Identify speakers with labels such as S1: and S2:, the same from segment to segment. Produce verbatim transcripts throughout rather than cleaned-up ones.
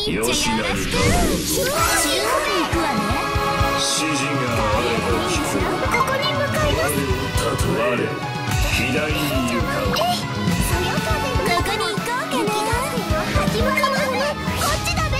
S1: いっちゃよろしく。中央に行くわね。
S2: 指示があれば聞く。
S1: ここに向かいます。
S2: 我左に行かう。
S1: えい、そよ風どこに行こうかな。雪合戦の始まりますね。こっちだべ。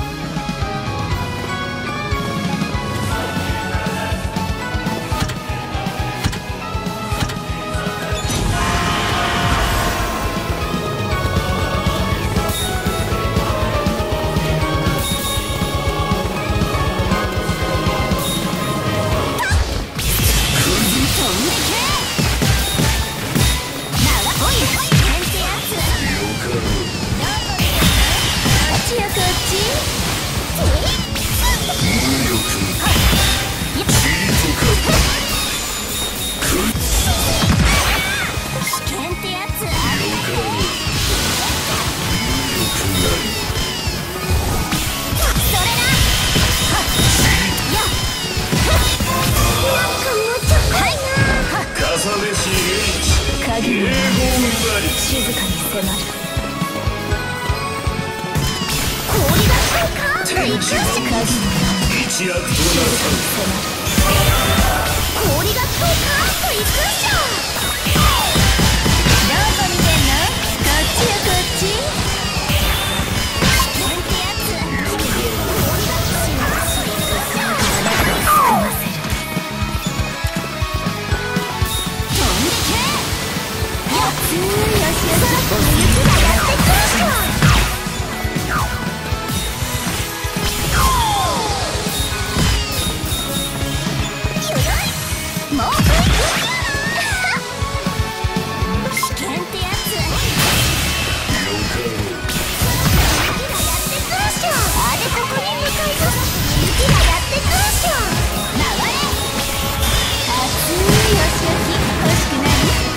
S1: 静かに迫る。氷が来たか。一躍となる。氷が来たかと行くっしょ。どこ見てんの。こっちよこっち。なんてやつ。氷が来たかと行くっしょ。飛んでけ。よっよしよし。雪がやってくるっしょ。もう危険ってやつ。雪がやってくるっしょ。あれここに向かいます。雪がやってくるっしょ。流れ熱いよしよし欲しくない。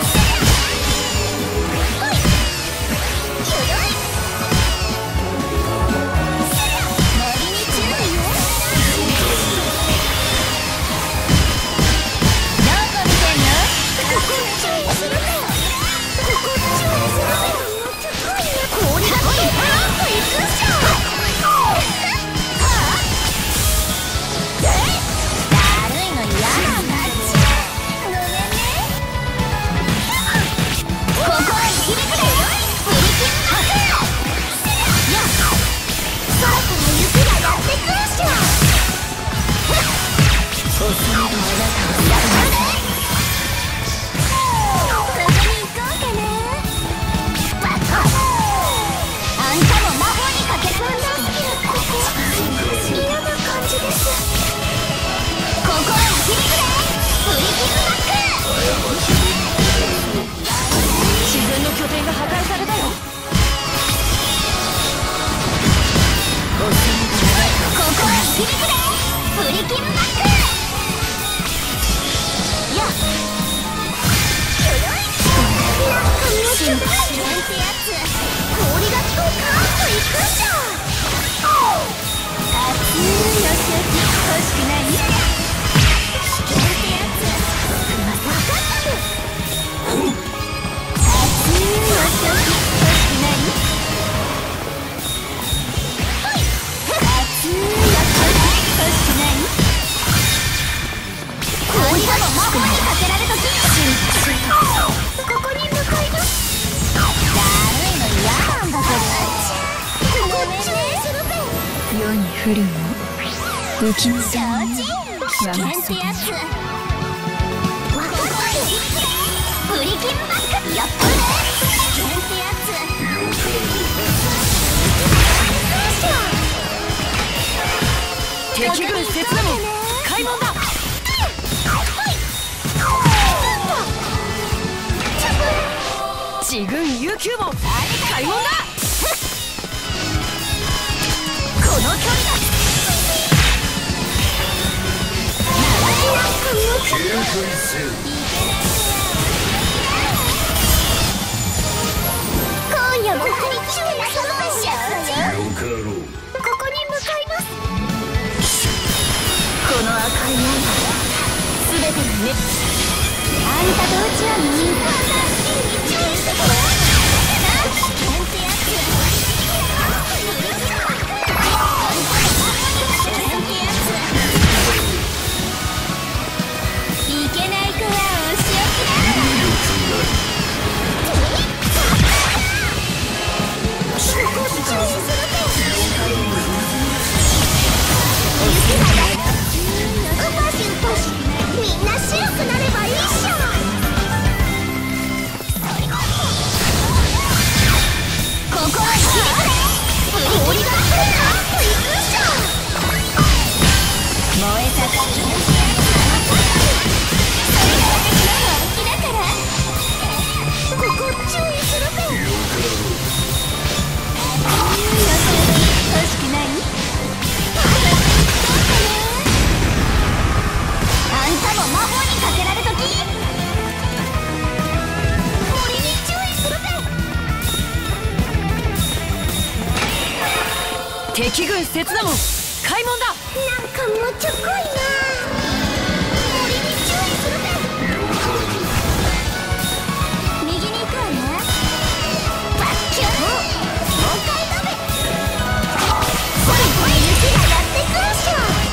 S3: 不利も不気味だね。
S1: 危険ってやつ。プリキンバックやっとね。危険ってやつ。
S3: 敵軍切断開門だ。自軍悠久門開門だ。この距離だ。
S2: 警戒せよ。
S1: 今夜もプリキュアなそのしよ
S2: よかろう。
S1: ここに向かいます。
S3: この赤い刃すべてのね。
S1: あんたとうちはみんな新しい道を見せてもらったな。危険ってやつ。
S3: 敵軍刹那も開門だ。
S1: なんかもうちょこいな。森に注意するべ。右に行くわね。バッキューン了解だべ。ほいほい雪がやってくるっしょ。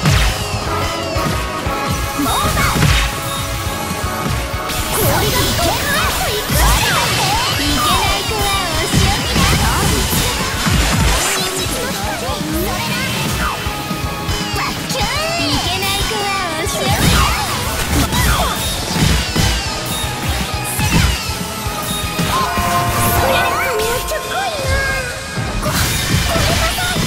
S1: モーバー氷がドカーッといくっしょ。いけない子はお仕置きだ。真実の光それだ。バッキューンいけない子はお仕置きだ。それなんかもうちょこいな。ごごめんなさい。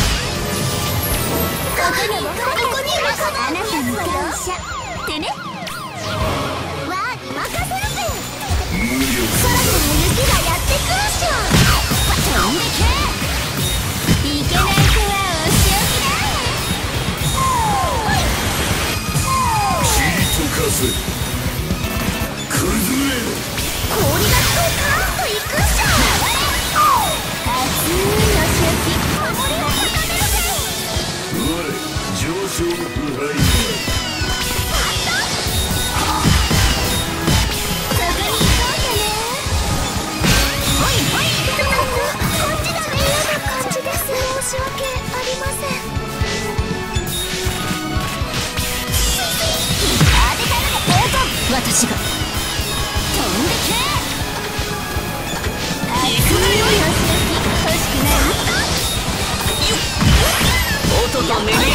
S1: ここにここにあなたに感謝ってね。わーに任せるぜ。
S2: 無力
S1: 空から雪がやってくるっしょ。飛んでけ。いけない子はお仕置きだ。
S2: 切り溶かせ崩れ
S1: 氷がドカーッといくっしょ。熱いお仕置き守りを固めるぜ。
S2: 我上昇腐敗
S1: そこに行こうかね。ほいほいこここっちだね。嫌な感じです。申し訳ありません。私が飛んでけ。行くなよ。欲しくない？
S3: 音と練り